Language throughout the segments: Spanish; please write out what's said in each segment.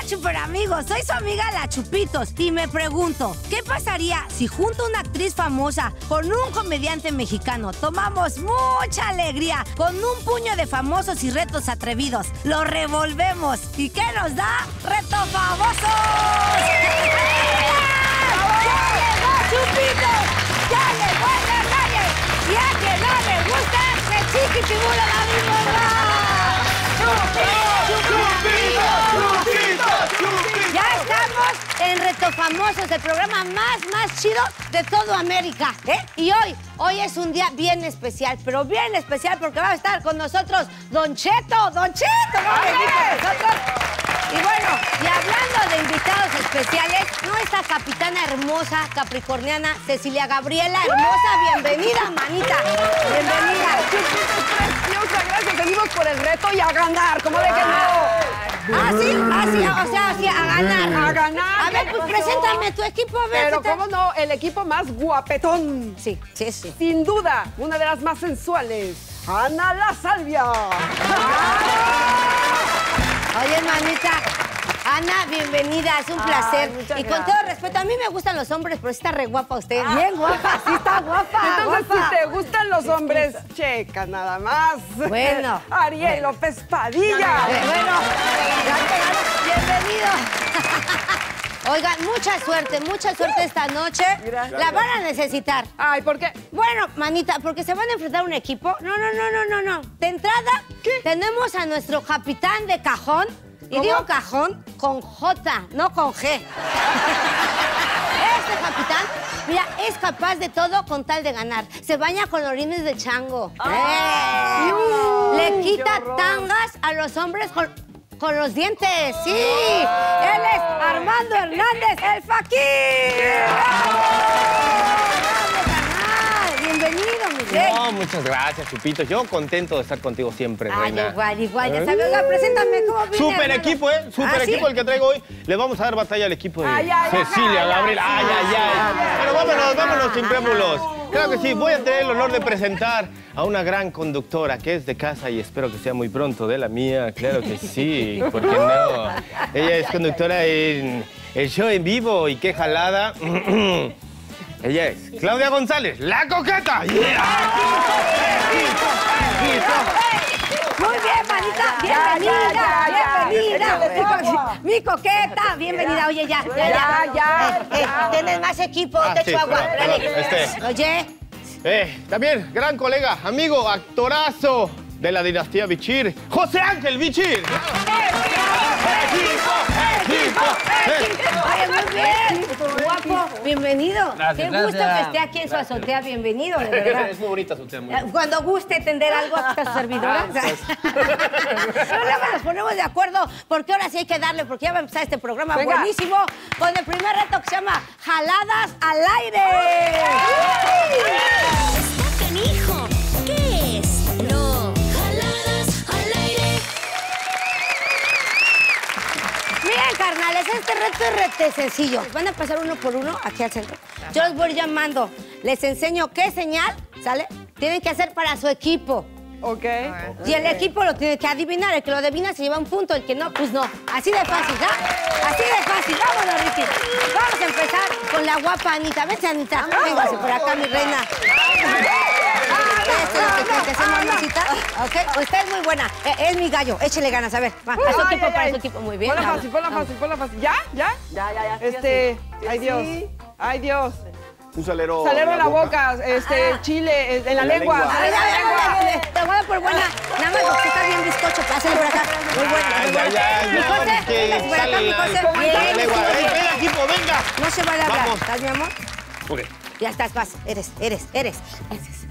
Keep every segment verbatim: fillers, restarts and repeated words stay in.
super amigos, soy su amiga La Chupitos y me pregunto, ¿qué pasaría si junto a una actriz famosa con un comediante mexicano tomamos mucha alegría con un puño de famosos y retos atrevidos? Lo revolvemos. ¿Y qué nos da? ¡Reto Famosos! ¡Ya llegó Chupitos! ¡Ya llegó el Hernández! Y a quien no le gusta, que chiquitibula la misma. Ya estamos en Reto Famosos, el programa más, más chido de todo América, ¿eh? Y hoy, hoy es un día bien especial, pero bien especial porque va a estar con nosotros Don Cheto. Don Cheto, va a venir con nosotros. Y bueno, y hablando de invitados especiales, nuestra capitana hermosa, capricorniana, Cecilia Gabriela, hermosa, bienvenida, manita. Bienvenida. Preciosa, gracias. Venimos por el reto y a ganar, ¿cómo de que no? Ah, sí, ah, sí, o sea, sí, a ganar. A ganar. A ver, pues preséntame tu equipo, a ver. Pero cómo no, el equipo más guapetón. Sí, sí, sí. Sin duda, una de las más sensuales, Ana La Salvia. Oye, manita, Ana, bienvenida, es un placer. Ay, muchas y con gracias. todo respeto, a mí me gustan los hombres, pero está re guapa usted. Bien guapa, sí está guapa. Entonces, guapa. si te gustan los hombres, checa nada más. Bueno. Ariel Bueno. López Padilla. Eh, bueno, bienvenido. Oigan, mucha suerte, mucha suerte esta noche. Gracias. La van a necesitar. Ay, ¿por qué? Bueno, manita, porque se van a enfrentar a un equipo. No, no, no, no, no, no. De entrada, ¿Qué? tenemos a nuestro capitán de cajón. Y ¿Cómo? digo cajón con J, no con G. Este capitán, mira, es capaz de todo con tal de ganar. Se baña con orines de chango. Ay, ¡Eh! uy, Le qué quita horror. tangas a los hombres con, con los dientes. ¡Sí! Él es Armando Hernández, el Fakir. ¡Bravo! ¡Bravo, carnal! Bienvenido, Miguel. No, muchas gracias, Chupito. Yo contento de estar contigo siempre, Ay, reina. igual, igual. Ya sabes, oiga, preséntame cómo viene. Super hermano. equipo, ¿eh? Super ¿Ah, sí? equipo el que traigo hoy. Le vamos a dar batalla al equipo de Ay, ay, Cecilia ay, Gabriela. Ay, ay, ay. Pero vámonos, vámonos sin preámbulos. Claro que sí, voy a tener el honor de presentar a una gran conductora que es de casa y espero que sea muy pronto de la mía. Claro que sí, ¿por qué no? Ella es conductora en el show en vivo y qué jalada. Ella es Claudia González, la coqueta. Yeah. Muy bien, manita. Ya, Bienvenida. ya, ya, Bienvenida. ya. Mi co- Mi coqueta. Bienvenida. Oye, ya, ya, ya. Ya, ya, Eh, eh, ya. Tienes más equipo, Ah, te sí, echo agua. perdón, Dale. perdón, este. Oye. Eh, también, gran colega, amigo, actorazo de la dinastía Bichir, José Ángel Bichir. Oye, muy bien. Guapo, bienvenido. Gracias, Qué gusto gracias. que esté aquí en su azotea. Bienvenido, de verdad. Es muy bonita su tema. Eh, Cuando guste tender algo, aquí está su servidora. Pero luego nos ponemos de acuerdo, porque ahora sí hay que darle, porque ya va a empezar este programa Venga. buenísimo con el primer reto que se llama Jaladas al Aire. Está canijo. ¿Qué es? No. Jaladas al aire. Miren, carnales, este reto es rete sencillo. Van a pasar uno por uno aquí al centro. Yo los voy llamando. Les enseño qué señal, ¿sale? Tienen que hacer para su equipo. Ok. Y el equipo lo tiene que adivinar. El que lo adivina se lleva un punto, el que no, pues no. Así de fácil, ¿ya? Así de fácil. Vámonos, Ricky. Vamos a empezar con la guapa Anita. Vete, Anita. Véngase por acá, mi reina. Esto es lo que tiene que hacer, mamacita. ¿Ok? Usted es muy buena. Eh, Es mi gallo. Échele ganas. A ver, va. Para su Ay, equipo, ay, para ay. su equipo. Muy bien. Ponla Vamos. fácil, ponla Vamos. fácil, ponla fácil. ¿Ya? ¿Ya? Ya, ya, ya. sí, Este, así. ay Dios, ay Dios. Un salero. Salero en la boca, este, chile, eh, en la En la lengua. lengua. A ver, salero a en ver, la a lengua. ver, te voy a dar por buena. Nada más porque está bien bizcocho. Pásale por acá. Muy buena, muy Ay, buena. ay, ay, Mi no, José, es que véngase por acá, sale mi la- José. ¿Cómo está la Bien, lengua? muy Ven, bien. ven, equipo, venga. No se vale hablar. Vamos. ¿Estás, mi amor? Ok. Ya estás, vas. Eres, eres, eres. eres.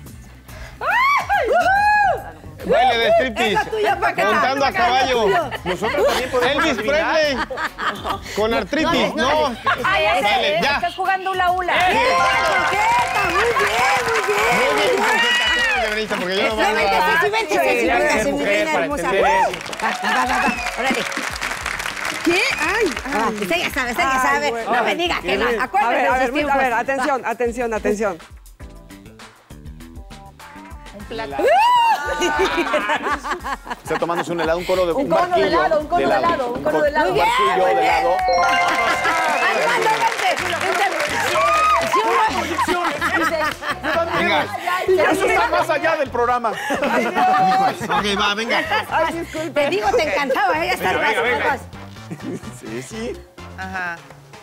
Baile de striptease. Es la tuya, Paqueta. Montando a Es la caballo. tuya. Nosotros también podemos Elvis Presley. Con artritis, no, no. no. Ay, ya sé, Dale, ya. estás jugando hula hula. Bien, Coqueta, muy bien, muy bien. Muy bien, Coqueta, quédate, Benita, porque yo no voy a Sí, vente, dar. sí, sí, vente, sí, sí, Tienes que véngase, ser mi mujer reina para hermosa. entender eso. Va, va, va, va, órale. ¿Qué? Ay, Ah, ay. usted ya sabe, usted ya Ay, sabe. bueno. No me diga que no. A ver, Acuérdate a de ver, sus a ver, tiempos. atención, atención, atención, atención. Un plato. Está tomándose un helado, un cono de Un cono de helado, un cono de helado, un cono de helado. Un barquillo de helado. Armando, vente. Venga. Eso está más allá del programa. Ok, va, venga. Ay, disculpe. Te digo, te encantaba, ¿eh? Ya estás Venga, más venga. lejos. Sí, sí. Ajá.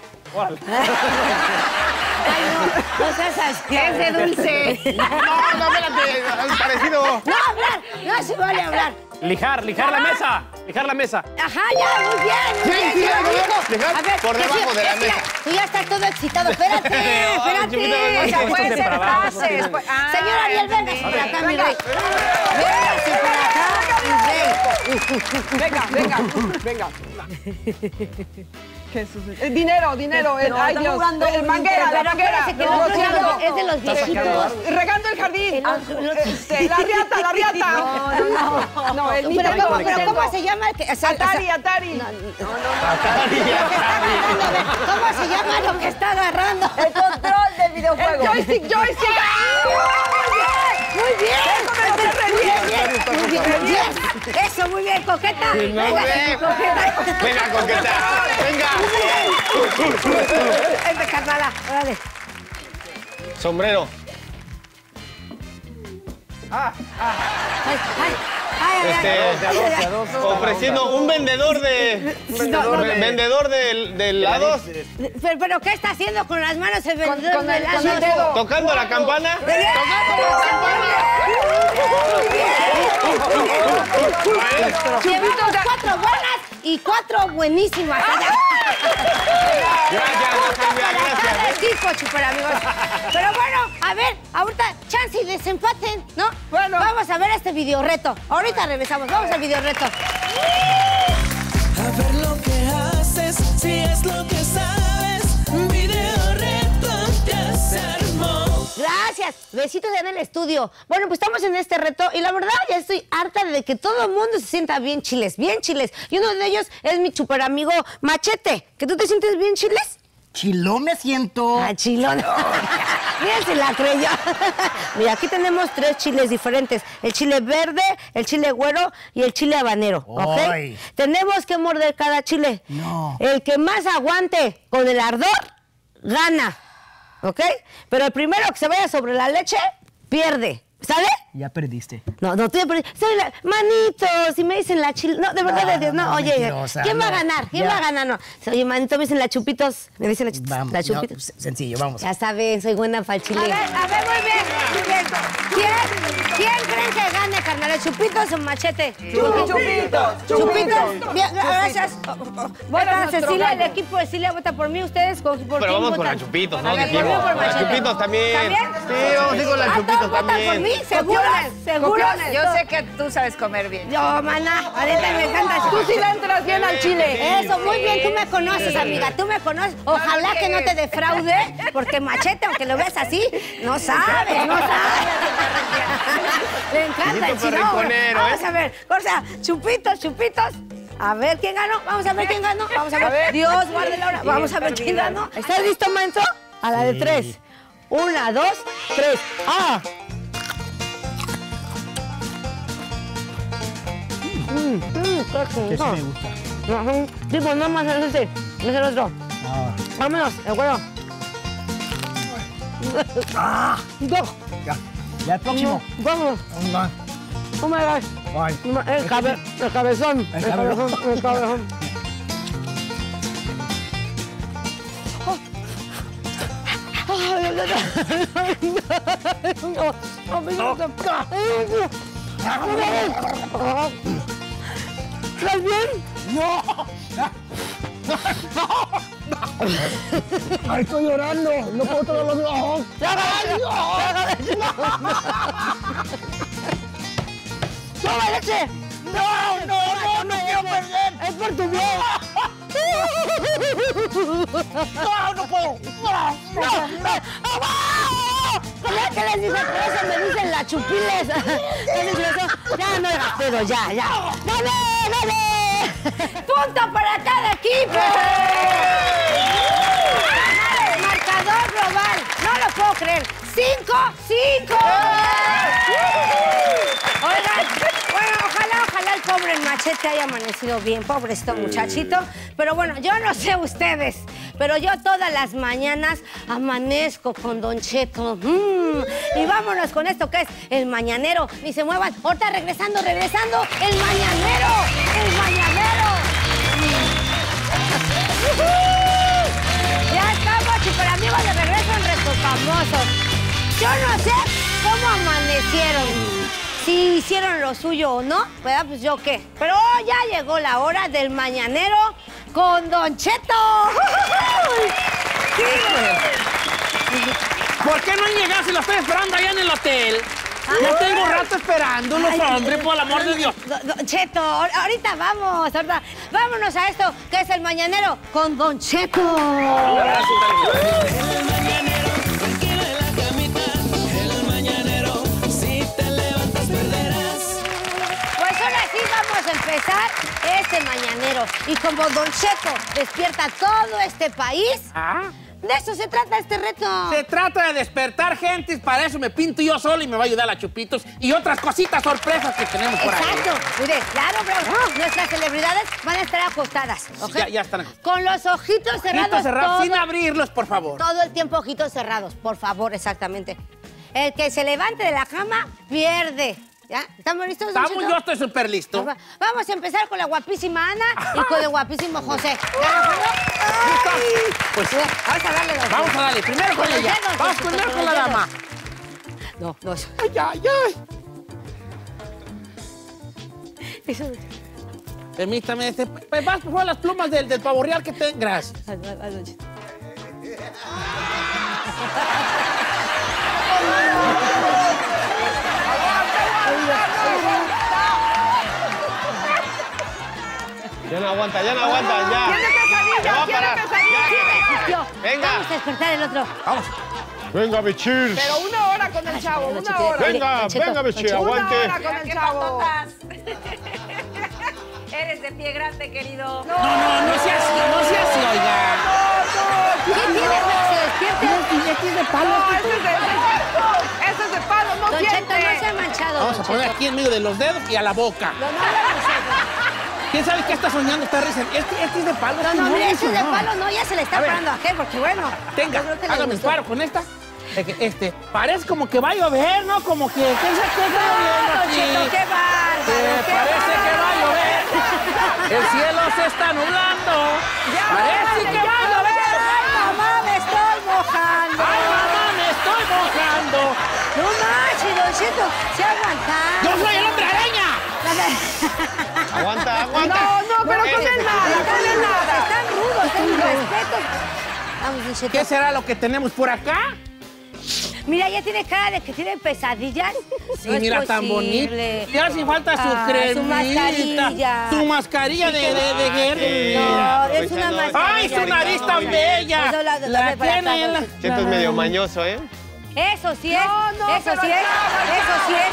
Ay, no, no seas así. Es de dulce. No, no, espérate. Es parecido. No hablar, no se vale hablar. Lijar, lijar la mesa. Lijar la mesa. Ajá, ya, muy bien, muy Sí, bien. sí, ya, lo amigo. dejar A ver, por que debajo sí, de la es que ya- mesa. Tú ya estás todo excitado. Espérate, Ay, espérate. Chupito, O sea, Esto puede es de ser para abajo. frases. pues- Ah, Señor Ariel, ya véngase entendí. para acá, mi rey. Véngase para acá, mi rey. Venga, venga, venga. Jesús. Eh, dinero, dinero. el- No, ay, está Dios. jugando El un- manguera, la pero manguera. acuérdese que el otro Rociando. es de- es de los viejitos. Regando el jardín. El otro- el otro- Este, la riata, la riata. No, no, no. No, el Pero, niño ¿cómo, que pero tengo. ¿cómo se llama el que...? o sea, Atari, o sea, Atari. ¿cómo se llama lo que está agarrando? El control del El videojuego. joystick, joystick. Muy bien. Eso me lo sé re bien. Muy bien, muy bien. Eso, muy bien, coqueta. No, Venga, ven. coqueta. Venga, coqueta. Venga. Vente, carnala, órale. Sombrero. Ay, ay, ay, ay, Este, ay, ay. ofreciendo un vendedor de... No, no, ve- vendedor de, de helados. Pero, pero, ¿qué está haciendo con las manos el vendedor con de el- helados? con el dedo. Tocando la campana. Llevamos cuatro buenas y cuatro buenísimas. Gracias, Silvia, Cada gracias. equipo, super amigos. Pero bueno, a ver, ahorita chance y desempaten, ¿no? Bueno. Vamos a ver este video reto. Ahorita regresamos, vamos al video reto. A ver lo que haces, si es lo que sabes. Video reto ya se armó. Gracias. Besitos en el estudio. Bueno, pues estamos en este reto y la verdad ya estoy harta de que todo el mundo se sienta bien chiles, bien chiles. Y uno de ellos es mi super amigo Machete. ¿Que tú te sientes bien chiles? Chilón me siento. Ah, chilón. Miren si la creyó. Mira, aquí tenemos tres chiles diferentes. El chile verde, el chile güero y el chile habanero. ¿Ok? Ay. Tenemos que morder cada chile. No. El que más aguante con el ardor, gana. ¿Ok? Pero el primero que se vaya sobre la leche, pierde. ¿Sale? Ya perdiste. No, no, tú ya perdiste. Soy la... Manito, si me dicen la chile... No, de verdad, No, de Dios, no, no, oye, mentirosa, ¿quién va a no. ganar? ¿Quién Ya. va a ganar? No. Oye, manito, me dicen la chupitos. Me dicen la, chu- Vamos. la no, chupitos. s- sencillo, vamos. Ya saben, soy buena para el chile. A ver, a ver, muy bien, muy bien. ¿Quién, ¿Quién creen que gane, carnal? ¿Chupitos o Machete? Chupitos, ¿Chupitos? Bien, gracias. Vota nuestro Cecilia, el gallo. equipo de Cecilia vota por mí. ¿Ustedes con, por Pero quién vamos con votan? la Chupitos, A ¿no? ver, por mí Dijimos. o por Con la Machete. Chupitos también. ¿También? Sí, vamos a ir con la Ah, Chupitos ¿todos votan también. por mí? ¿Seguros? ¿Seguros? Yo sé que tú sabes comer bien. Yo, maná, ahorita me encanta. Tú sí le entras bien al chile. Eso, muy bien, tú me conoces, amiga, tú me conoces. Ojalá que no te defraude, porque Machete, aunque lo ves así, no sabe, no sabe. Le encanta el Chupito chino. perriconero, Vamos ¿eh? a ver, o sea, chupitos, chupitos. A ver quién ganó, vamos a ver quién ganó, vamos a ver. A ver. Dios guarde la hora, vamos a ver quién ganó. ¿Estás listo, Manso? A la de tres. Una, dos, tres. ¡Ah! Mm, mm, qué Que sí chingón. me gusta. Ajá. Sí, pues nada más es este. Es el otro. Ah, Vámonos, el güero. Ah, Dos. ya. Ya el próximo. Vámonos. Ah, Oh my gosh. ay. El, cabe, el cabezón. El El cabezón. cabezón. El cabezón. ¿Estás bien? ¡No! ¡Ay, estoy llorando! ¡No puedo todos los ojos! ¡Toma leche! ¡No, no, no! ¡No quiero perder! ¡Es por tu bien! ¡No, no puedo! ¡No, no, no! ¿Cómo que les dice por eso? Me dicen la chupiles. ¿Qué dicen eso? Ya no hagas pedo, ya, ya. ¡Dale, dale! ¡Punto para cada equipo! Marcador global. No lo puedo creer. ¡Cinco, cinco! Oigan, ojalá el pobre Machete haya amanecido bien, pobrecito muchachito. Pero bueno, yo no sé ustedes, pero yo todas las mañanas amanezco con Don Cheto. Mm. Y vámonos con esto que es el mañanero. Ni se muevan. Ahorita regresando, regresando, el mañanero, el mañanero. Ya estamos, chicos, amigos, de regreso en Retos Famosos. Yo no sé cómo amanecieron. Si hicieron lo suyo o no, ¿verdad? Pues yo qué. Pero ya llegó la hora del mañanero con Don Cheto. Sí. ¿Por qué no han llegado si lo estoy esperando allá en el hotel? Ya tengo rato esperándolos, hombre, por el amor de Dios. Don Cheto, ahorita vamos, ahorita. Vámonos a esto, que es el mañanero con Don Cheto. El mañanero, tranquilo en la camita. El mañanero, si te levantas perderás. Pues ahora sí vamos a empezar este mañanero. Y como Don Cheto despierta todo este país, ¿Ah? de eso se trata este reto. Se trata de despertar gente, para eso me pinto yo solo y me va a ayudar la Chupitos y otras cositas sorpresas que tenemos por ahí. Exacto. Mire, claro, pero nuestras celebridades van a estar acostadas, ¿ok? Ya, ya están. Con los ojitos cerrados. Ojitos cerrados, todo, sin abrirlos, por favor. todo el tiempo ojitos cerrados, por favor, exactamente. El que se levante de la cama pierde. ¿Ya? ¿Estamos listos, Don Estamos, Cheto? yo estoy súper listo. Vamos a empezar con la guapísima Ana y con el guapísimo José. ¿Ya de acuerdo? ¡Ay! Pues Vamos a darle los vamos a darle. Primero con los ella. dedos, Vamos Don primero Cheto, con la los dama. dedos. No, no, eso. Ay, ay, ay. Eso. Permítame, este, pues vas por favor las plumas del, del pavo real que te... Gracias. Ay, ay, ay, Don Cheto. Ya no aguanta, ya no aguanta, ya. Tiene pesadilla, Ya va a tiene parar. pesadilla. Ya. Venga. Vamos a despertar el otro. Vamos. Venga, bichir. Pero una hora con el chavo, Don una Cheto, hora. Venga, Don Cheto, venga, Don bichir, Cheto. Una aguante. hora con el chavo. Eres de pie grande, querido. No, no, no sea así, no sea así, oiga. ¿Qué tiene para que se despierte? Este es de palo. No, ese es de, ese es de palo, no Don Cheto, siente. no se ha manchado. Vamos a Don poner Cheto. aquí en medio de los dedos y a la boca. No, no, no, no, ¿Quién sabe qué está soñando? Está risa. Este, este es de palo. no, este no, mire, ese de funcionó. palo no, ya se le está A ver. parando a aquel, porque bueno. Tenga, yo creo que le hágame el gustó. paro con esta. Es que, Este, parece como que va a llover, ¿no? Como que, ¿qué es qué está lloviendo Don aquí? Cheto, qué bárbaro, Eh, qué parece que va a bárbaro. llover. El cielo se está nublando. Parece que va a llover. Ay, mamá, me estoy mojando. Ay, mamá, me estoy mojando. No manches, Don Cheto, se ha aguantado. Yo soy el hombre araña. Aguanta, aguanta. No, no, pero con Ese. él nada, con él nada. Están rudos, ten respeto. Vamos, Don Cheto. ¿Qué será lo que tenemos por acá? Mira, ya tiene cara de que tiene pesadillas. Sí, No es mira, tan bonito. posible. Ya hace falta su Ah, cremita. su mascarilla. Su mascarilla de, de, de guerra. No, es una Aprovechando- mascarilla. ¡Ay, su nariz tan Muy bella! Pues habla de- La dame para tiene acá, en la... Don Cheto es medio mañoso, ¿eh? Eso sí es. No, no, eso pero sí es. ya, Eso sí es.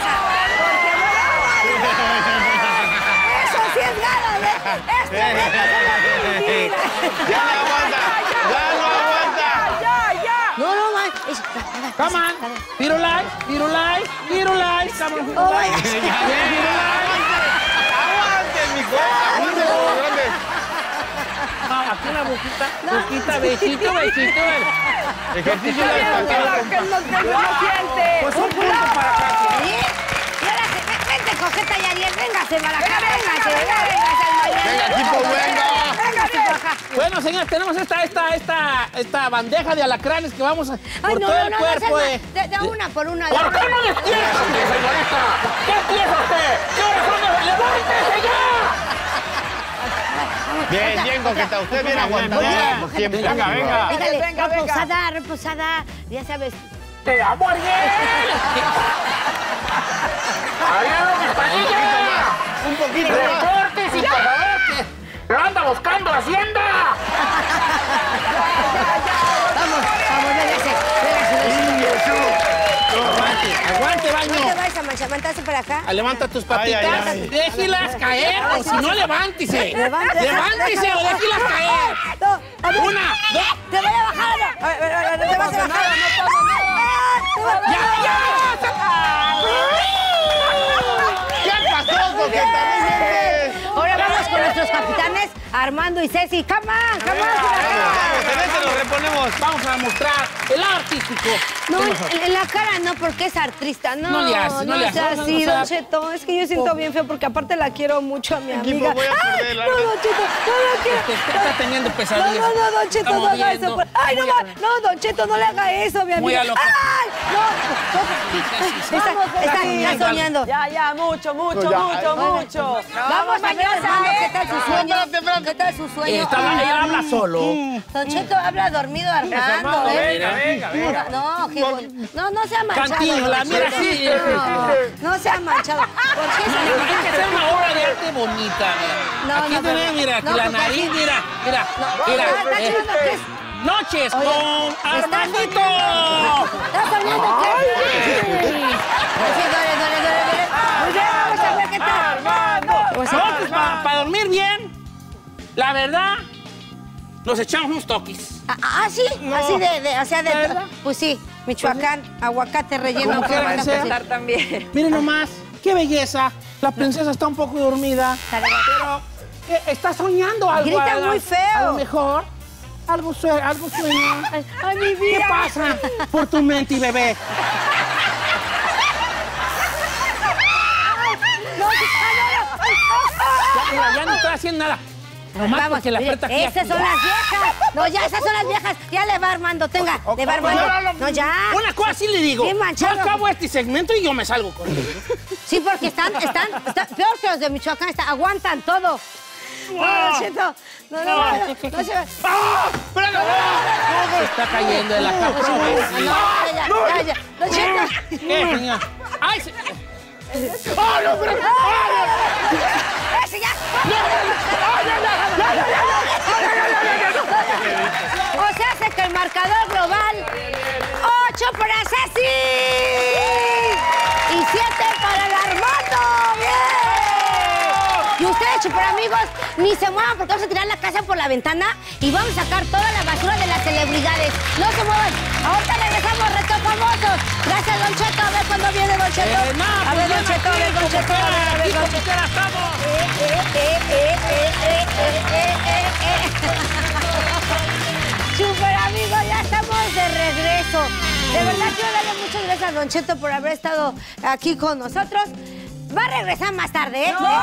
Eso sí es ganas, ¿eh? Este reto se lo olvida. Ya no aguanta, ya no aguanta. Ya, ya. No, no, man. Es- Come on. Firulais, Firulais, Firulais. Come on, Oh, my Firulais. God. Aguante, mi cosa, aguante, aguante. No, aquí la boquita, boquita, besito, besito. Ejercicio de Que no, descansar. que no, que no siente. Pues un punto para acá. ¿Sí? Y ahora sí, ven- vente, cojeta y Ariel, véngase para acá, véngase, véngase al mañanero. Venga, tipo, venga. Véngase para acá. Bueno, señores, tenemos esta, esta, esta, esta bandeja de alacranes que vamos a... Ay, por no, todo no, el no, cuerpo no, de... de, de una por una. ¿Por qué no despierta usted, señorita? ¿Qué piensa usted? ¿Qué horas son de... ¡Levántese ya! Bien, bien, coqueta. Usted viene aguantando bien. siempre. Venga, venga. Dígale, Venga, venga. reposada, reposada, ya sabes. ¡Te amo, Ariel! ¡Ariel, campanilla! Un poquito más. ¡Reportes y por favor que lo anda buscando Hacienda! Vamos, vamos, véngase, véngase. Aguante, aguante, No te baño. vayas a manchar, mantase para acá. Ah, Levanta tus Ay, patitas, ay, ay. déjelas caer, o si no, levántese. Levante, Levántese o déjelas caer. No, a ver, Una, dos, te voy a bajar. A ver, a ver, a ver, no te vas a bajar. ya, ya. ¿Qué pasó, coqueta? los capitanes, Armando y Ceci. ¡Come on, come on! Vamos, en ese lo reponemos. Vamos a mostrar el artístico. No, en, en la cara no, porque es artista. No, No le haces, no le haces. sea Vamos a así, usar- Don Cheto. Es que yo siento bien feo porque aparte la quiero mucho a mi Equipo, amiga. voy a perder, ¡Ay! la No, verdad. Don Cheto, no la quiero. Está teniendo No, pesadillas. no, no, Don Cheto, Estamos no haga viendo. eso. por- ¡Ay, no Muy va! a- No, Don Cheto, no le haga eso, mi Muy amiga. a lo que- ¡Ay! No, no. Está, está, está soñando. Ya, ya, mucho, mucho, No, ya. mucho, mucho. Vamos a ver, hermano, ¿qué tal su sueño? Espérate, espérate. ¿Qué tal su sueño? Está- ella habla solo. Don Cheto habla dormido, Armando, ¿eh? venga, venga, venga. No, qué bueno. No, no sea manchado. Cantinflas, Don mira, Cheto. sí. No, no sea manchado. ¿Por qué se Tiene que ser una obra de arte bonita, mira. No, Aquí no, te no. ve, mira, aquí No, la porque nariz, aquí- mira, mira, No, mira. está eh, soñando que es... Noches Oye, con está Armandito. ¿Está soñando qué? Sí, duele, duele, duele, duele. Muy bien, vamos a ver qué tal. Vamos a ver. Noches para dormir bien. La verdad, nos echamos unos toquis. Ah, ah, sí, así de, de, o sea, de, ¿Verdad? pues sí, Michoacán, aguacate relleno. Como quiera que sea. Estar también. Miren nomás, qué belleza. La princesa está un poco dormida. Sale. Pero eh, está soñando algo. Grita a la- muy feo. A lo mejor. Algo, sue- algo sueña. Ay, ay, mi ¿Qué vida. pasa por tu mente, bebé? Ya, mira, ya no estoy haciendo nada. Nomás Vamos, porque la oye, aprieta aquí. esas aquí. son las viejas. No, ya, esas son las viejas. Ya le va Armando, tenga, le va Armando. No, ya. Una cosa sí le digo. Bien Yo manchado. acabo este segmento y yo me salgo con él. Sí, porque están, están, están peor que los de Michoacán, están, aguantan todo. No, Don Cheto, no, no, no, no, no se va. ¡Ah! ¡Espérate! Se está cayendo de la cama. No, ya, ya, ya, ya. Don Cheto. ¿Qué, señor? ¡Ay! Se... ¡Oh, no, pero! ¡Ese ya! O sea, hace que el marcador global, ocho para Ceci y siete para el Armando. ¡Bien! Y ustedes, chuparamigos, ni se muevan porque vamos a tirar la casa por la ventana y vamos a sacar toda la basura de las celebridades. No se muevan. Ahorita regresamos, Reto Famosos. Gracias, Don Cheto. A ver cuándo viene Don Cheto. Eh, no, a ver, Don Cheto, a ver, Don Cheto. A ver, a ver, Don Cheto. estamos! Eh, eh, eh, eh, eh, eh, eh, eh, eh. Super amigos, ya estamos de regreso. De verdad quiero darle muchas gracias a Don Cheto por haber estado aquí con nosotros. Va a regresar más tarde, ¿eh? No,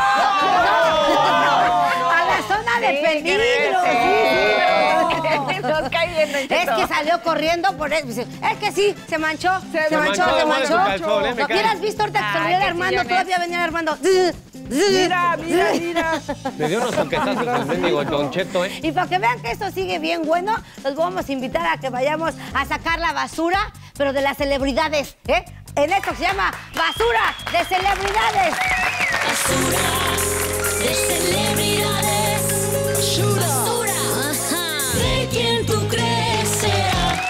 a la zona de peligro. Sí, sí. Nos cae bien, Don Es Cheto. que salió corriendo por eso. Es que sí, se manchó. Se, Se manchó, manchó, se bueno, manchó. tu calzón, ¿eh? Me ¿Lo cae. hubieras visto ahorita que se Ay, olvidó de qué Armando? chillones. Todavía venía Armando. Mira, mira, mira. Le dio unos toquetazos al mendigo Don Cheto, ¿eh? Y para que vean que esto sigue bien bueno, los vamos a invitar a que vayamos a sacar la basura, pero de las celebridades, ¿eh? En esto que se llama Basura de Celebridades. Basura de celebridades. Basura. Ajá. ¿De quién tú crees será?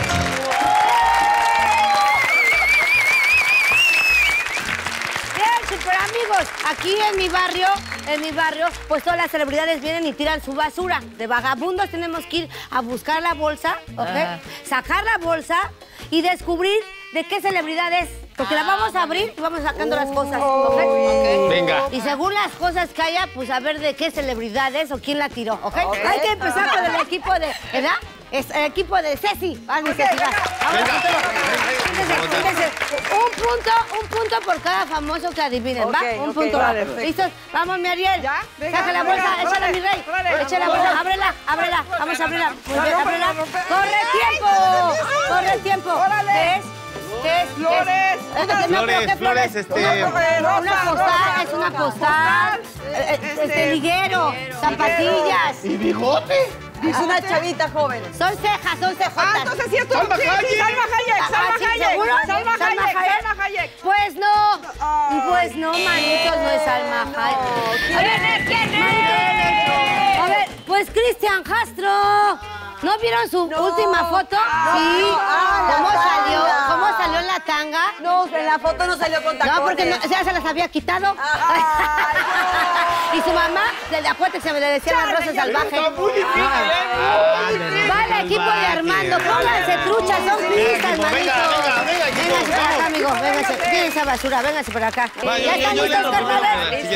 Bien, super amigos, aquí en mi barrio, en mi barrio, pues todas las celebridades vienen y tiran su basura. De vagabundos tenemos que ir a buscar la bolsa, ¿ok? Sacar la bolsa y descubrir de qué celebridades, porque la vamos a abrir y vamos sacando las cosas, ¿ok? Venga. Y según las cosas que haya, pues a ver de qué celebridades o quién la tiró, ¿ok? Hay que empezar con el equipo de, ¿verdad? Es el equipo de Ceci. Vas, mi Ceci, vas. Vamos, fíjense, fíjense. Un punto, un punto por cada famoso que adivinen, ¿va? Ok, Un ok, punto. vale, perfecto. ¿Listos? Vamos, mi Ariel. ¿Ya? Venga, Saca la venga, bolsa, órale, échala, mi rey. órale. Echa la bolsa, ábrela, ábrela. Vamos a abrirla. Muy bien, ábrela. ¡Corre tiempo! ¡Corre tiempo! Órale. ¿Qué es? ¿Qué es? Flores. ¿Qué es? No, pero Flores, ¿qué flores, este... Una, una postal, es una postal. Eh, eh, Este liguero, zapatillas. ¿Y bigote? Es una chavita joven. Son cejas, son cejotas. Ah, entonces sí es tu... Salma sí, sí, Hayek. Salma Hayek, Salma Ah, ¿sí, Hayek. seguro? Salma ¿Salma Hayek, Hayek? Salma Hayek. Pues no. Ay, Pues no, manitos, no es Salma Hayek. ¿Quién es? ¿Quién es? A ver, pues Cristian Castro. ¿No vieron su última foto? Ah, Sí. ah, la ¿Cómo salió? tanga. ¿Cómo salió en la tanga? No, en la foto no salió con tacones. No, porque no, ya se las había quitado. Ay, Y su mamá, le- acuérdate que se me le decía la rosa salvaje. Está muy difícil, ¿eh? Va el equipo de Armando, pónganse truchas, son pistas, equipo, manito. venga, venga, venga, equipo, Vénganse para acá, vamos. amigo, vénganse. Tienen esa basura, vénganse para acá. Va, ¿Ya yo- están yo- yo listos, no, carnales? si quieres.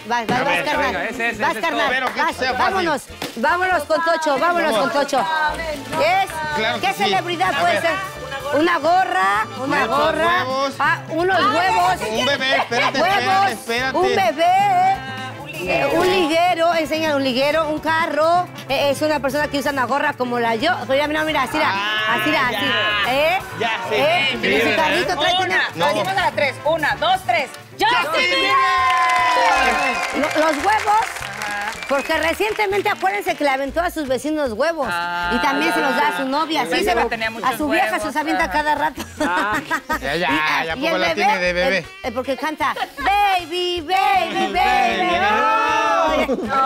Vas, vas, A vas, ver, carnal. venga, ese, ese, vas, ese es carnal. todo. Pero que Vas, sea fácil. vámonos, vámonos con Tocho, vámonos Vamos. con Tocho. ¿Qué es? Claro que ¿Qué sí. celebridad A puede ver. ser? Una gorra, una Unos gorra. huevos. Ah, unos huevos. Un bebé, espérate, Huevos, espérate, espérate. un bebé. Eh, un liguero, enseña un liguero, un carro. Eh, es una persona que usa una gorra como la yo. Mira, mira, mira, así, era, Ah, así, era, ya. así. ¿Eh? Ya, sí. ¿Eh? Sí, Y su ¿verdad? carrito trae Una, una- lo decimos a las tres. Una, dos, tres. ¡Justin Lo- Los huevos, porque recientemente acuérdense que le aventó a sus vecinos huevos. Ah. y también se los da a su novia. Pensé Sí, se que lo- tenía muchos a su vieja se huevos. los avienta Ajá. cada rato. Ya, ya, Y- ya, y poco el la tiene de bebé. eh, eh, porque canta Baby, baby, baby. oh.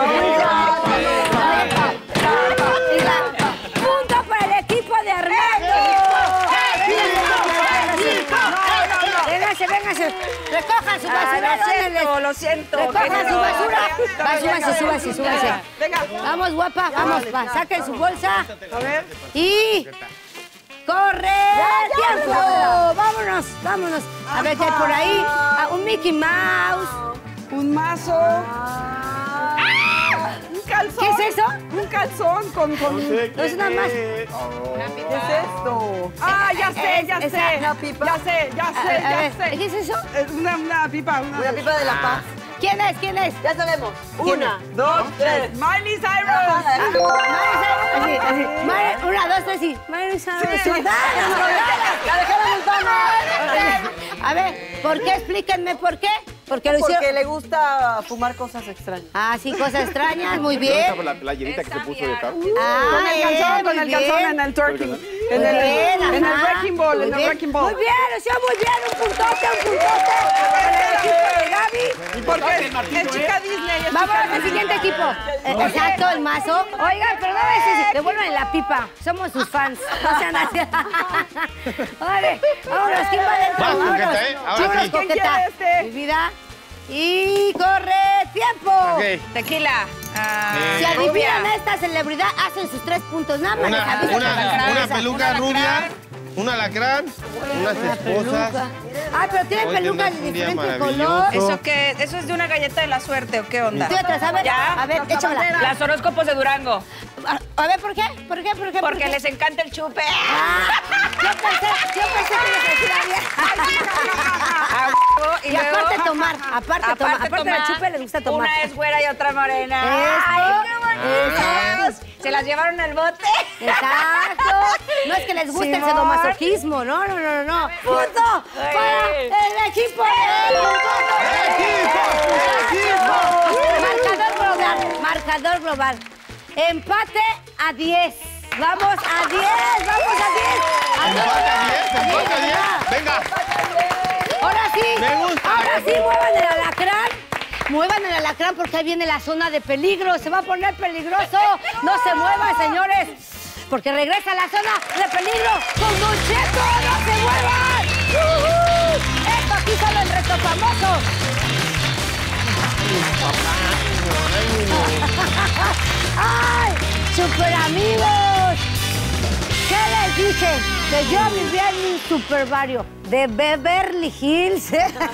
Y la- Punto para el equipo de Armando. Véngase, véngase. Recojan su basura. lo siento, ¿dónde lo siento. Recojan Qué su basura. nerviosa. Va, súbase, súbase, súbase. Venga. Vamos, guapa, vamos, va, saquen su bolsa. A ver. Y... ¡Corre! ¡Tiempo! ¡Vámonos, vámonos! A ver qué hay por ahí. Ah, un Mickey Mouse. Un mazo. Un calzón. ¿Qué es eso? Un calzón con... con... No es nada más. ¿Qué es esto? Ah, ya sé, Es- ya es sé. una pipa. Ya sé, ya A, sé, a ya ver, sé. ¿qué es eso? Es una, una pipa. Una, Una pipa de la paz. ¿Quién es? ¿Quién es? Ya sabemos. ¿Quién Una, dos, tres. Miley Cyrus. Así, así. Mare- Una, dos, tres y... Miley Cyrus. Sí. La dejaron en vano. A ver, ¿por qué? Explíquenme por qué. Porque lo Porque hicieron... le gusta fumar cosas extrañas. Ah, sí, cosas extrañas, muy bien. la playerita que se puso de acá. Ah, Con el calzón, bien, con muy el calzón bien. en el turkey. Muy En el, bien, en el ajá. wrecking ball, Muy en el bien. wrecking ball. Muy bien, Lucio, muy bien. Un puntote, un puntote. Para el equipo de Gaby. Porque es, es chica Disney. Es Vamos chica al siguiente Disney. equipo. Eh, Exacto, el mazo. Oigan, pero no veces, devuelvan la pipa. Somos sus fans. No sean así. Vale, vámonos, ¿quién va adentro? Vas, Vámonos. coqueta, ¿eh? Ahora Vámonos, sí. ¿Quién coqueta. quiere este? Mi vida. Y corre tiempo. Ok. Tequila. Ah, Si adivinan rubia. esta celebridad, hacen sus tres puntos. Nada más les Una, aviso. una, alacrán, una esa, peluca una rubia, alacrán. un alacrán, unas Una esposas. peluca. Ah, pero tienen Hoy pelucas de tendrás un día diferente maravilloso. color. ¿Eso qué es? ¿Eso es de una galleta de la suerte o qué onda? Sí, otras, a ver, ¿Ya? a ver, échamela. Las horóscopos de Durango. A, a ver, ¿por qué? ¿Por qué? ¿Por qué? ¿Por Porque qué? les encanta el chupe. Ah, yo pensé, yo pensé que les decía bien. Ah, huevo, Y, y luego- aparte tomar, aparte, tomar, aparte del chupe les gusta tomar. Una es güera y otra morena. Eso, ¡Ay, qué eso. bonitos! Se las llevaron al bote. Exacto. No es que les guste el Simón. sadomasoquismo, no, no, no, no, no. ¡Punto para el equipo! Marcador global, marcador global. Empate a diez. Vamos a diez, vamos a diez. Empate a diez, empate a diez. Venga. Ahora sí. Me gusta. Ahora sí, muevan el alacrán. Muevan el alacrán porque ahí viene la zona de peligro. Se va a poner peligroso. No se muevan, señores. Porque regresa la zona de peligro con Don Cheto. ¡No se muevan! ¡Uhú! Esto aquí solo el reto famoso. ¡Ay! ¡Super amigos! ¿Qué les dije? Que yo vivía en un super barrio de Beverly Hills.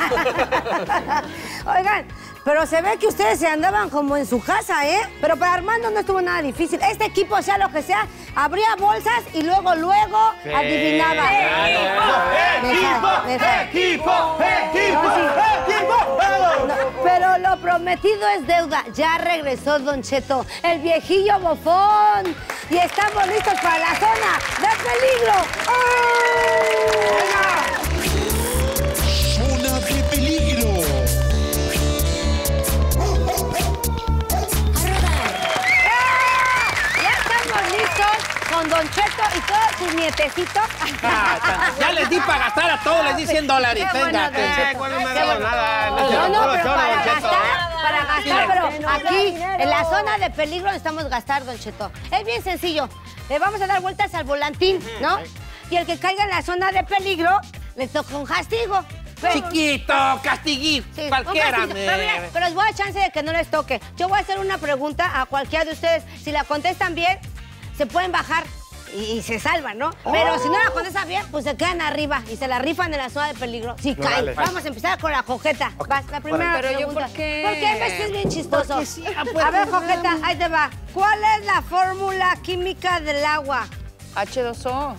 Oigan, pero se ve que ustedes se andaban como en su casa, ¿eh? Pero para Armando no estuvo nada difícil. Este equipo, sea lo que sea, abría bolsas y luego, luego Sí. adivinaba. Deja, deja. ¡Equipo! No, sí. No, pero lo prometido es deuda. Ya regresó Don Cheto, el viejillo bofón. Y estamos listos para la zona de peligro. Zona de peligro. Ya estamos listos con Don Cheto y todos sus nietecitos. Ah, ya les di para gastar a todos, les di cien dólares. Qué Venga. bueno, Don Cheto. ¿cuál no me ha Qué dado bueno. nada? No, No, no, solo pero choro, para Don Cheto. gastar, para gastar, pero aquí, en la zona de peligro necesitamos gastar, Don Cheto. Es bien sencillo. Le vamos a dar vueltas al volantín, ¿no? Y el que caiga en la zona de peligro, le toca un castigo. Pero- Chiquito, castiguito, Sí, un cualquiera. castigo. Pero, mira, me- pero les voy a dar chance de que no les toque. Yo voy a hacer una pregunta a cualquiera de ustedes. Si la contestan bien, se pueden bajar. y, y se salvan, ¿no? Pero si no la contestan bien, pues se quedan arriba y se la rifan en la zona de peligro. Si No, caen. dale. Vamos a empezar con la Jojeta. Vas, la primera Pero yo, pregunta. ¿por qué? Porque ves que es bien chistoso. Porque sí, ah, pues, a ver, Jojeta, ahí te va. ¿Cuál es la fórmula química del agua? H dos O.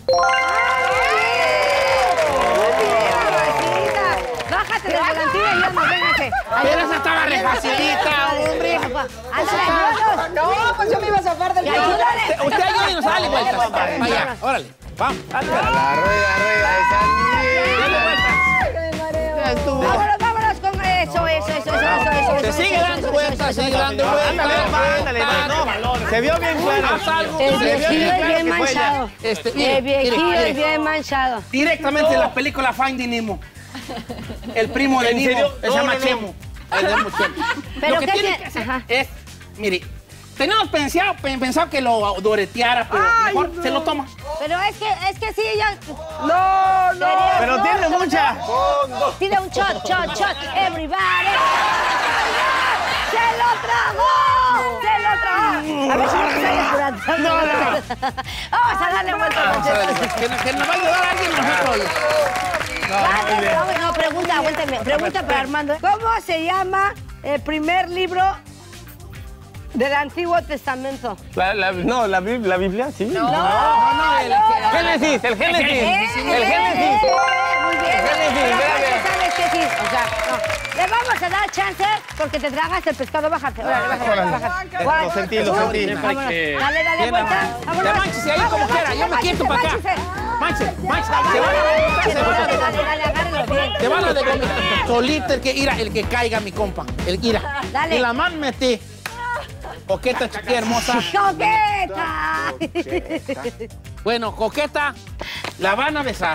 Bájate del volantín y vamos, véngase. Pero esa estaba re facilita, hombre. Ándale, ayúdanos. No, pues yo me iba a zafar del Y ayúdale. Usted ayúdenos a darle vueltas. Vaya, órale. Vamos. La rueda, rueda de San Dale vueltas. Que me mareo. Ya estuvo. Vámonos, vámonos con eso, eso, eso, eso, eso, eso. Se eso, sigue eso, dando eso, vueltas, eso, sigue eso. dando vueltas. Ándale, ándale, no. Se vio bien claro. Haz algo. El Se vio viejillo bien es claro bien que fue ella. manchado. Este, mire, El viejillo mire, es mire. bien manchado. Directamente de la película Finding Nemo. El primo de ¿En Nemo. serio? Se No, llama no, no. Chemo. Se llama Chemo. ¿Pero Lo que qué tiene tiene? que hacer Ajá. es, mire, teníamos pensado, pe- pensado que lo doreteara, pero mejor se lo toma. Pero es que, es que sí, ella... No, no. Pero tiene mucha. Tiene un shot, shot, shot, everybody. ¡Se lo tragó! ¡Se lo tragó! A ver si no se sale curando. No, no. Vamos a darle vuelta. Vamos a darle, que, que nos va a ayudar alguien nosotros. Vale, vamos, no, pregunta, aguánteme. Pregunta para Armando. ¿Cómo se llama el primer libro del Antiguo Testamento? La, la, no, la, Bib- la Biblia, sí. No, no, no, el, Génesis, el Génesis. Eh, El eh, Génesis. eh, Muy bien. El Génesis, Pero vea, aparte vea. sabes que sí. O sea, no. Le vamos a dar chance porque te tragas el pescado. Bájate. Órale, bájate, Órale. bájate. Lo One, sentí, lo two, sentí. vámonos. Dale, dale Bien, vuelta. hermano. Vámonos. Ya máncese ahí como Vámonos, quiera, yo me máncese, quieto para acá. máncese. Manche, manche, se van a Dale, se van a dale, dale, dale, agárrelo bien. Te van a decomitar. Solito el que, ira, el que caiga, mi compa. El ira. Dale. Y la man metí. Coqueta, chiquilla hermosa. ¡Coqueta! Bueno, Coqueta, la van a besar.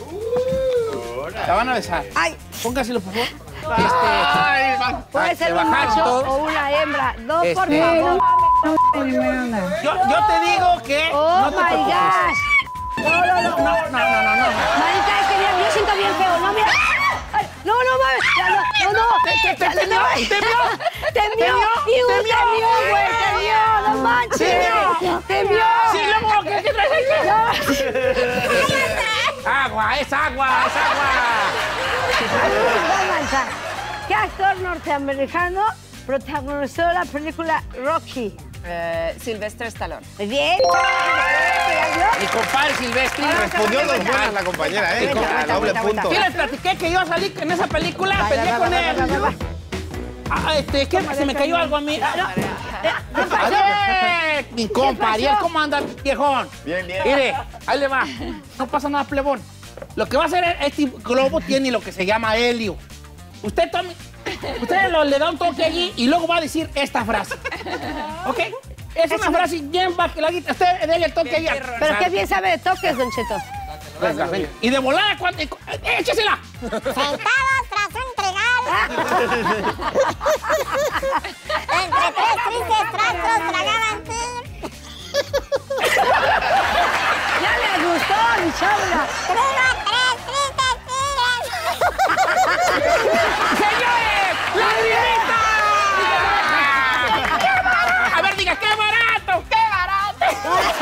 La van a besar. Ay, Póngaselo, por favor. Este, puede ser se un bajaron macho todos. o una hembra. Dos, por Este, favor. yo, yo te digo que Oh no te my preocupes. gosh. No, no, no. No, no, no, no, no. Marita, es que bien, yo siento bien feo. No, mira. Ay, no, no, mames. Ya, no, no, no. Te- te- te- te- No, te- te vio. Te vio. Y un te vio, güey. Te vio. No manches. Te vio. Sí, luego, ¿qué, qué traes ahí? Agua, es agua, es agua. No mancha. ¿Qué actor norteamericano protagonizó la película Rocky? Eh, Sylvester Stallone. Muy bien. Mi compadre Silvestre. Respondió dos buenas la compañera, ¿eh? Vuelta, vuelta, Doble vuelta, vuelta. punto. ¿Qué les platiqué que yo salí en esa película? Va, Peleé va, con va, él. va, va, va. Ah, este, ¿qué? Se me cayó algo a mí. Ariel, mi compa, Ariel, ¿cómo anda, viejón? Bien, bien. Mire, ahí le va. No pasa nada, plebón. Lo que va a hacer es, este globo tiene lo que se llama helio. Usted tome, usted lo- le da un toque allí y luego va a decir esta frase. ¿Ok? Es una frase bien baqueladita. Usted déle el toque allá. Pero qué bien sabe de toques, Don Cheto. Venga, venga. Y de volada, ¿cuánto? ¡Échesela! Sentados tras un trigal. Entre tres tristes trastos tragaban tir. Ya le gustó, mi chabra. Trigo, tres tristes tigres. ¡Señores! ¡La limita! A ver, diga, ¡qué barato! ¡Qué barato!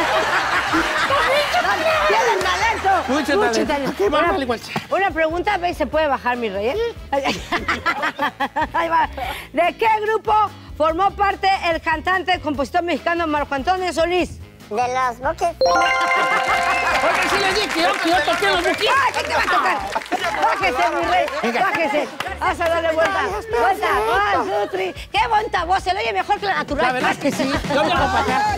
Tienen talento. Mucho talento. ¿Qué más Una- vale igual? Una pregunta, ¿ves? ¿Se puede bajar, mi rey? ¿eh? Ahí va. ¿De qué grupo formó parte el cantante, compositor mexicano Marco Antonio Solís? De los buques. Oye, sí les dije que yo, que yo toqué los buquillos. ¡Ay, qué te va a tocar! Bájese, mi rey, bájese. Vamos a darle vuelta. Vuelta, one, two, three. ¡Qué bonita voz! Se le oye mejor que la natural. La verdad es que sí. Yo viajo para acá.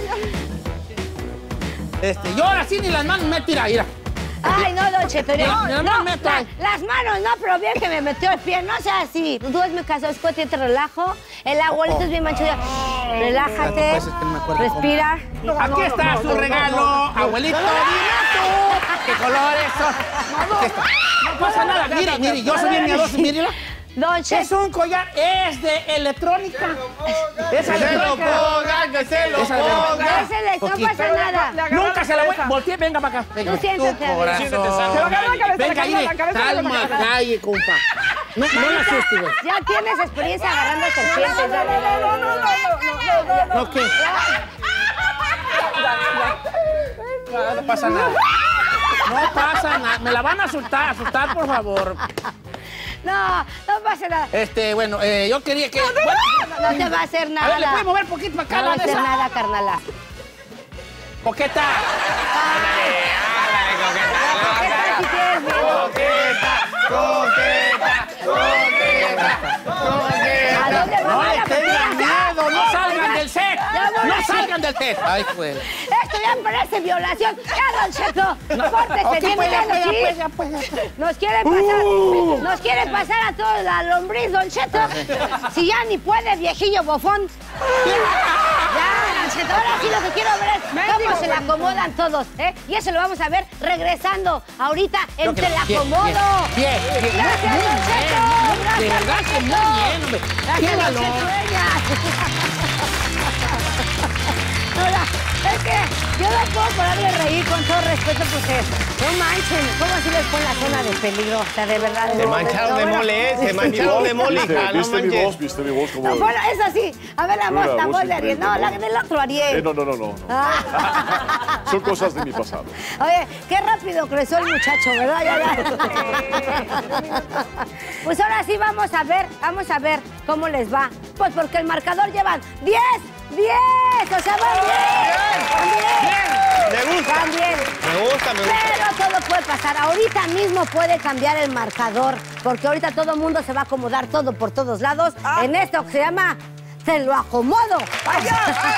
Este, yo ahora sí ni las manos me tira, mira. Ay, no, Don Cheto. Mira, No, mira, no, me meto la- ahí. las manos no, pero bien que me metió el pie. No sea así. Tú hazme caso, después te relajo. El abuelito es bien manchado. Relájate, Pues es que no me acuerdo cómo. respira. Aquí está su regalo, abuelito. Dime tú. ¿Qué colores son? Aquí está. No pasa nada. Mire, mire, yo soy bien miedoso. Mírela. Don Es Cheto. un collar, es de electrónica. Es ¡Que se lo electrónica. pongan, que se lo Esa de- pongan! Ese le- no Poquito. pasa nada. Nunca se la voy a... Volteé, venga para acá. Venga. Tú siéntate, Tu corazón. Siéntate, Se lo agarra la cabeza, Venga, le agarra Ire. la cabeza, le Calma, agarra la- calle, compa. No, no la asustes, güey. Ya tienes experiencia agarrando serpientes. Dale, dale, dale. ¿No qué? no pasa nada. No pasa nada. Me la van a asustar, asustar, por favor. No, no pasa nada. Este, bueno, eh, yo quería que... No, bueno, no, no te va a hacer nada. a ver, ¿le puede mover poquito para acá? No va a la de hacer esa? nada, carnala. Coqueta. Coqueta, si tienes miedo. Coqueta, coqueta, coqueta, ¿A dónde No vamos le a tengan miedo, no salgan del set. No salgan del set. Ay, pues. Esto ya parece violación. Ya, Don Cheto, pórtese Ok, bien, pues, ya, ya, pues, ya, ¿sí? pues, ya, pues, ya, pues. Nos quiere pasar, nos quiere pasar a todos la lombriz, Don Cheto. Si ya ni puede, viejillo bofón. Ya, Don Cheto, ahora sí lo que quiero ver es cómo se le acomodan todos, ¿eh? Y eso lo vamos a ver regresando ahorita en Te la acomodo. Bien, bien, bien. Gracias, Muy Don bien. Cheto. De Gracias, verdad Don que muy Cheto. bien, hombre. Qué Gracias, Don valor. Cheto, ella. Ahora, es que yo no puedo parar de reír con todo respeto porque no manchen, ¿cómo así les ponen la zona de peligro? O sea, de verdad. Se no, mancharon de bueno, mole, ¿eh? Se mancharon de mole, hija, no ¿Viste mi voz? manches. ¿Viste mi voz? Como... No, bueno, eso sí. A ver la Una voz, la voz voz de Ariel. increíble, No, ¿no? la del otro Ariel. Eh, no, no, no, no. no. Ah. Son cosas de mi pasado. Oye, qué rápido creció el muchacho, ¿verdad? Ya, ya. Pues ahora sí vamos a ver, vamos a ver cómo les va. Pues porque el marcador llevan diez, diez, o sea, van bien. Van bien. Me gusta. Van bien. Me gusta, me gusta. Pero todo puede pasar. Ahorita mismo puede cambiar el marcador, porque ahorita todo el mundo se va a acomodar todo por todos lados en esto que se llama Te lo acomodo. ¡Vaya!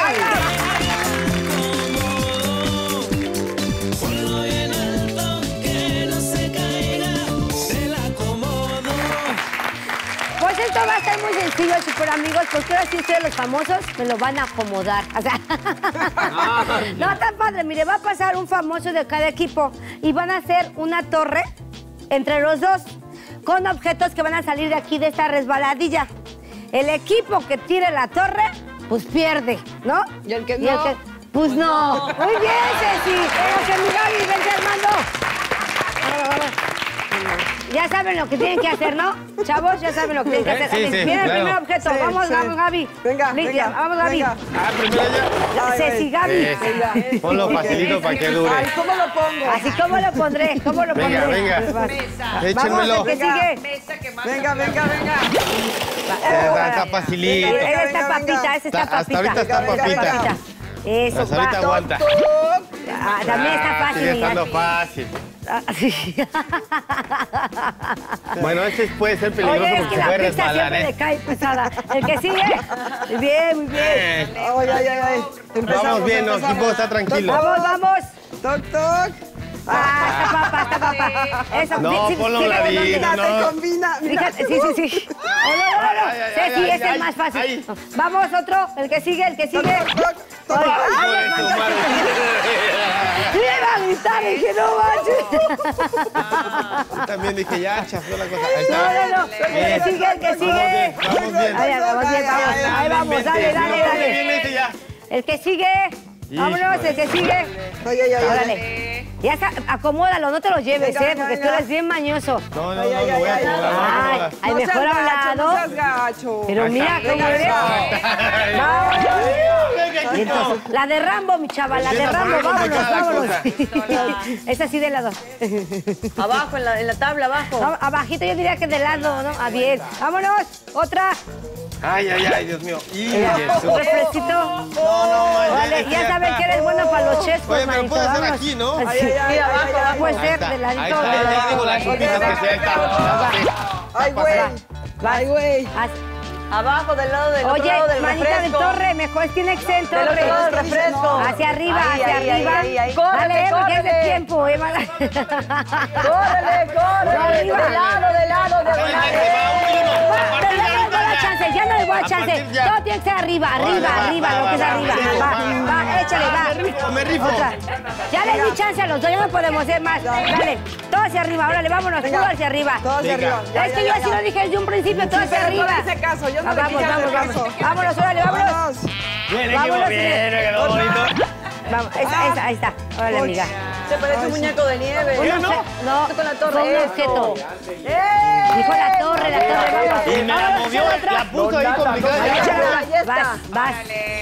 Ponlo bien alto, que no se caiga. Te la acomodo. Pues esto va a estar muy sencillo, super amigos, porque ahora sí ustedes los famosos me lo van a acomodar. O sea, no, está padre. Mire, va a pasar un famoso de cada equipo y van a hacer una torre entre los dos con objetos que van a salir de aquí de esta resbaladilla. El equipo que tire la torre, pues pierde, ¿no? ¿Y el que no? Pues no. Muy bien, Ceci. Pero que mi Gaby, vente, Armando. Vamos, vamos. Ya saben lo que tienen que hacer, ¿no? Chavos, ya saben lo que tienen que hacer. Sí, sí, Viene el claro. primer objeto. Sí, vamos, sí. vamos, Gaby. Venga, Lidia, venga, vamos, Gaby. venga. Ah, primero ya. Ay, Ceci, güey. Gaby. Eh, Venga. Ponlo facilito para que dure. Ay, ¿cómo lo pongo? Así, ¿cómo lo pondré? ¿Cómo lo Venga, pondré? venga. Pues vas. Vamos, Échenmelo. el que Venga. sigue. Venga, venga, venga. Está, está facilito. Venga, Esa está venga, papita, venga. esa está Está- hasta papita. ahorita está Venga, venga, papita. venga. Eso, Hasta ahorita va. aguanta. Ah, también está Ah, fácil. Sigue mira. estando fácil. Ah, sí. Bueno, este puede ser peligroso Oye, es porque que se puede la pizza resbalar, siempre le ¿eh? cae pesada. El que sigue. Muy bien, muy bien. Eh, Ay, ay, ay, ay. Empezamos, Vamos bien, ¿no? empezamos. Aquí puedo estar tranquilo. Vamos, vamos. Toc, toc. Ah, está papa, está papa. Eso, No, sí, sí, ponlo a un fíjate dónde- ladito, Mira, no. te combina. Mira. Fíjate, sí, sí, sí. Oh, no, no, no. Ay, ay, Sí, ay, sí, ay, ese ay, es más fácil. ay. Vamos, otro. El que sigue, el que sigue. Toc, toc, toc. Ay, Hijo de tu madre. sí, iba a gritar, dije, no manches. Yo también dije, ya, chafó la cosa. Ahí No, está. no, no. El que sigue, el que Vamos sigue. bien, vamos bien. Ahí vamos, bien, vamos. Ahí vamos, dale, dale, Bien, dale. vete ya. El que sigue. Vámonos, el que sigue. Ay, ay, ay, ay. Órale. Ya está, acomódalo, no te lo lleves, Venga, ¿eh? Porque tú venga. eres bien mañoso. No, no, no, Ay, ay, lo voy a ay, ay, acomodar, lo voy a Ay, acomodar. ay, No mejor seas a un gacho, lado. no seas gacho. Pero mira cómo eres. Vámonos. Y entonces, la de Rambo, mi chava, la de Empieza a Rambo, poner vámonos, complicada vámonos. Es así de lado. Abajo, en la, en la tabla, abajo. No, abajito yo diría que de lado, ¿no? Ah, bien. Vámonos, otra. Ay, ay, ay, Dios mío. Y Mira, Jesús. un refresquito. No, no, man, Vale, ya ya decía saben acá. que eres bueno para los chescos, Oye, pero manito. puede ser Vámonos. aquí, ¿no? Así. Ay, ay, ay, Sí, abajo, ay, abajo ay, puede Ahí ser, está, de ladito. ahí está, de ya ladito. digo las chupitas que sí, ahí está. Ay, güey. Ay, güey. Haz- Abajo, del lado del otro Oye, lado del manita de refresco. torre, mejor tiene que ser en Del torre. otro lado del refresco. Hacia arriba, Ahí, hacia ahí, arriba. ahí, ahí, ahí. Dale, Córrele, porque es de córrele. tiempo, eh, Maga. Córrele, córrele. Arriba. De lado, de lado, de Ahí se va, uno. A Va, partir pero de ya no le voy a dar ahorita chance, ya no le voy a dar A chance. partir ya. Todo tiene que ser arriba, arriba, Órale, va, arriba, va, lo que es va, arriba. va, Va, va. va, échale, va. Me rifo, me rifo. Otra. Ya les di chance a los dos, ya no podemos hacer más. Dale, todo hacia arriba, órale, vámonos, Venga. todo hacia arriba. Todo hacia Venga. arriba. Ya, Es que ya, yo ya, así ya. lo dije desde un principio, todo hacia Pero arriba. no le hice caso, yo no le Vamos, quise vamos, hacer vamos. caso. Vámonos, órale, vámonos. Vámonos. Bien, equipo, Vámonos, bien, señor. me quedó bonito. Vamos, esa, esa, ahí está. Órale, amiga. Se parece un muñeco de nieve. Uno, no? No, Con la torre. fue un Eso. objeto. ¡Eh! Dijo la torre, la torre, vamos. Y me la Vámonos, movió, otra. la puso ahí complicada. Ahí Ya. está, ahí está. Vas, vas.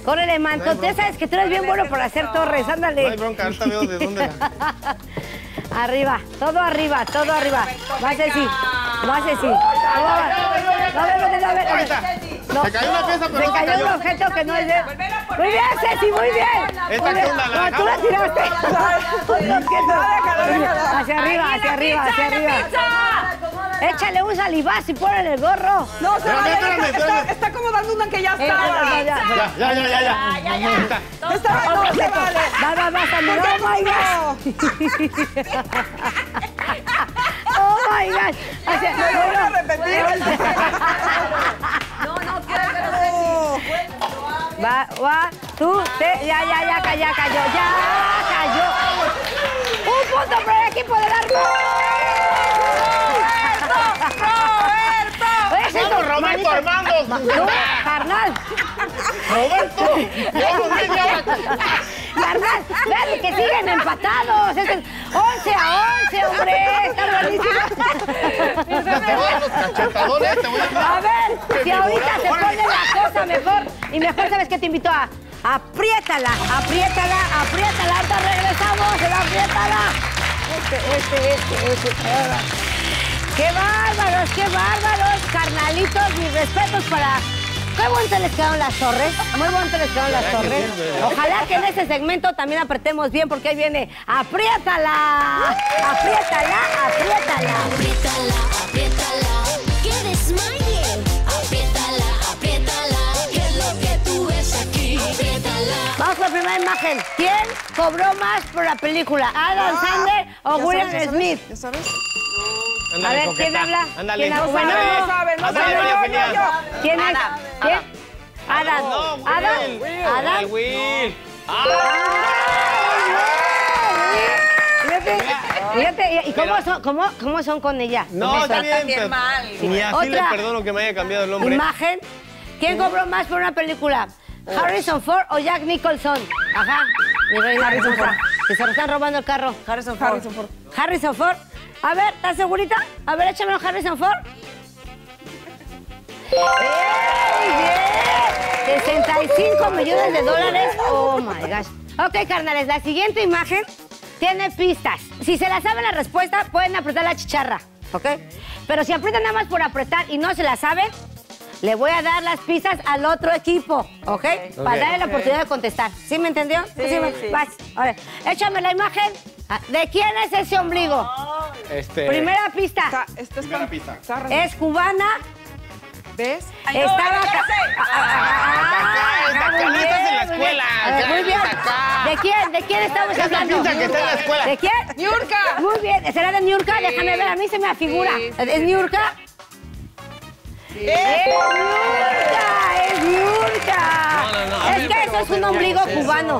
Córrele, manto. Tú sabes que tú eres bien bueno por hacer torres. Ándale. No hay bronca, ahorita veo de dónde la... Arriba, todo arriba, todo arriba. Vas así, vas así. A ver, a ver, a ver, a ver. Ahí está. No. Se cayó una pieza, pero Se no se cayó cayó. un objeto que no es de... Muy bien, Ceci, muy bien. Esta Muy bien. que onda, la No, tú la dejamos. tiraste. Otro objeto. Hacia arriba, hacia arriba, hacia arriba. Échale un salivazo y ponle el gorro. No, se Espérame, vale, espérame, está, espérame. está como dando una que ya Eh, ya, estaba. ya, ya. Ya, ya, ya, ya. ya. Ahí está. Está, no, se vale. Va, va, va, Samir. Oh my God. Oh my God. Hacia, ¿Me lo voy a repetir? No, no, quiero que lo Va, va, tú, te, ya, ya, ya, ca- ya cayó, ya cayó. Un punto para el equipo del arco. ¡Roberto! Vamos, Roberto Armando. ¡Tú, carnal! Roberto. Vamos, venga. ¡Carnal! ¡Vean que siguen empatados! Es el once a once, hombre. ¡Está buenísimo! Te voy a dar los cachetadones, te voy a dar... A ver, si ahorita se pone la cosa mejor, y mejor, ¿sabes qué te invito a? Apriétala, apriétala, apriétala. Ahorita regresamos, se la apriétala. Este, este, este, este. ¡Qué bárbaros, qué bárbaros! Carnalitos, mis respetos para... ¡Qué bonito les quedaron las torres! Muy bonito les quedaron las torres. Ojalá que en este segmento también apretemos bien, porque ahí viene ¡apriétala! ¡Apriétala, apriétala! Apriétala, apriétala, que desmaye. Apriétala, apriétala, que es lo que tú ves aquí. Apriétala. Vamos con la primera imagen. ¿Quién cobró más por la película? ¿Adam Sandler o ¿Ya William sabes, ya Smith? sabes? ¿Ya sabes? A ver, ¿quién habla? Ándale, ¿Quién habla? no Bueno, sabe, no sabe, no Ándale, sabe. María No, Eugenia. no, yo. ¿quién es? ¿Quién? Adam. No, Adam. Will. Adam. El Will. Ah, Fíjate, fíjate, ¿y cómo son, cómo, cómo son con ella? No, Con está eso. bien, pero ni así le Otra perdono que me haya cambiado el nombre. Imagen. ¿Quién cobró más por una película? ¿Harrison Ford o Jack Nicholson? Ajá. Mi reina Harrison hermosa, Ford. que se lo están robando el carro. Harrison Ford. Harrison Ford. Harrison Ford. A ver, ¿estás segurita? A ver, échamelo Harrison Ford. ¡Ey, bien! sesenta y cinco millones de dólares. Oh, my gosh. Ok, carnales, la siguiente imagen tiene pistas. Si se la saben la respuesta, pueden apretar la chicharra, ¿ok? Pero si aprietan nada más por apretar y no se la saben, le voy a dar las pistas al otro equipo, ¿ok? Para Ok. darle la oportunidad de contestar. ¿Sí me entendió? Sí, me- sí. Vas, a ver, échame la imagen. Ah, ¿de quién es ese ombligo? Este... Primera pista. Está, esta Primera está, pista. está raro. Es cubana. ¿Ves? Estaba acá. acá, acá, muy bien, estás en la muy escuela, bien. A ver, acá, Muy bien. acá. ¿De quién? ¿De quién estamos Es la hablando? pinta que está en la escuela. ¿De quién? ¡Niurka! Muy bien. ¿Será de Niurka? Déjame ver. A mí se me afigura. Sí, sí, ¿Es Niurka? ¡Es Niurka! ¡Es Niurka! No, no, no. Es que eso es un ombligo cubano.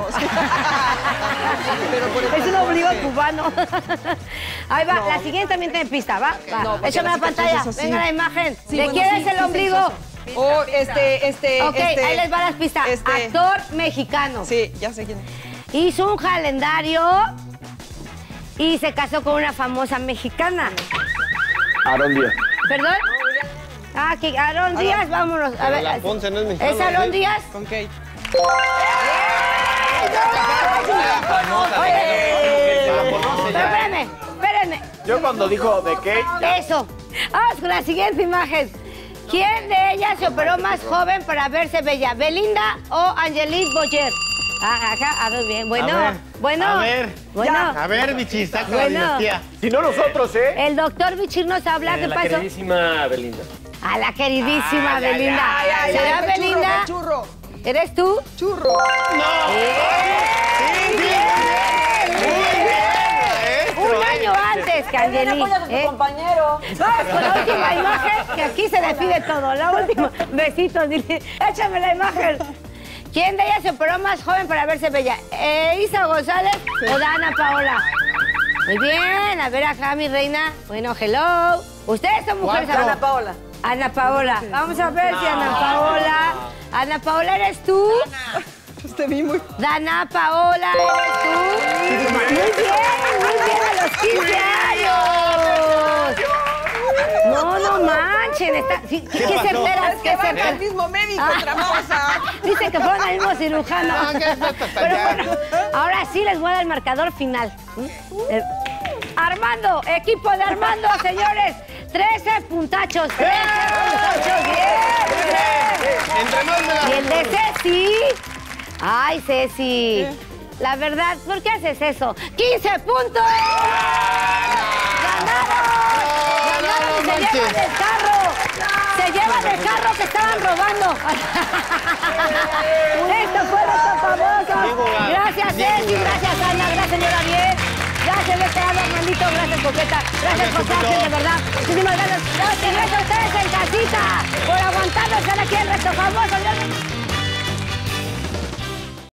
Es un ombligo cubano. Ahí va. La siguiente también tiene pista. ¿Va? Va. No, porque Échame la la siguiente pantalla. es así. Venga la imagen. Sí, ¿De bueno, quién sí, es el sí, ombligo? Oh, este, este, Ok, este. ahí les va las pistas. este. Actor mexicano. Sí, ya sé quién es. Hizo un calendario y se casó con una famosa mexicana. Aaron Díaz. ¿Perdón? Ah, que Aarón Díaz, vámonos. A Pero ver, la Ponce no es mexicana, ¿es Aarón ¿eh? Díaz? Con Kate. Pero espérenme, espérenme. Yo cuando dijo de Kate, Eso. Vamos con la siguiente imagen. ¿Quién de ellas se operó más joven para verse bella? ¿Belinda o Angelique Boyer? Ah, acá, a ver, bien. Bueno, A ver, bueno. a ver. Bueno. A ver, bichis, saca la Bueno. dinastía. si no nosotros, ¿eh? El doctor Bichir nos habla. ¿Qué la pasó? queridísima Belinda. A la queridísima Ay, ay, Belinda. Ay, ay, ¿Será ay, fue Belinda? Churro, fue churro. ¿Eres tú? Churro. ¡Bien! ¡Bien! Un año antes que Angelique. Apoya con tu ¿eh? compañero. Vamos con la última imagen, que aquí se decide todo. La última. Besitos, dile. Échame la imagen. ¿Quién de ellas se operó más joven para verse bella? ¿Eh, ¿Isa González o Dana Paola? Muy bien. A ver acá, mi reina. Bueno, hello. Ustedes son mujeres. Cuatro. ahora. Ana Paola. Ana Paola. Vamos a ver si Ana Paola. Ana Paola, ¿eres tú? Te vi muy. Dana Paola, ¿eres tú? Muy bien, muy bien, a los quince años. No, no manchen, está... ¿Qué, ¿Qué qué pasó? se espera? Es ¿Qué que se van espera? al mismo médico, Ah. tramposa. Dice que fueron al mismo cirujano. Ah, ¿qué es esto? Pero Ya. bueno, ahora sí les voy a dar el marcador final. Eh, Armando, equipo de Armando, señores. trece puntachos. trece puntachos. Bien, bien. Entre más me la... Y el de Ceci. Ay, Ceci. La verdad, ¿por qué haces eso? ¡quince puntos! ¡Ganaron! No, no, ¡Ganaron! no ¡Se manches. llevan el carro! ¡Se llevan el carro que estaban robando! ¡Esto fue Reto Famoso! Bien jugado. Gracias, Bien Ceci. jugado. Gracias, Ana. Gracias, señora Bien. Gracias, de este lado, Armandito. Gracias, Coqueta. Gracias, Gracias, Coqueta, Chupito. de verdad. Muchísimas gracias. Y gracias a ustedes en casita por aguantarnos estar aquí en Reto Famoso.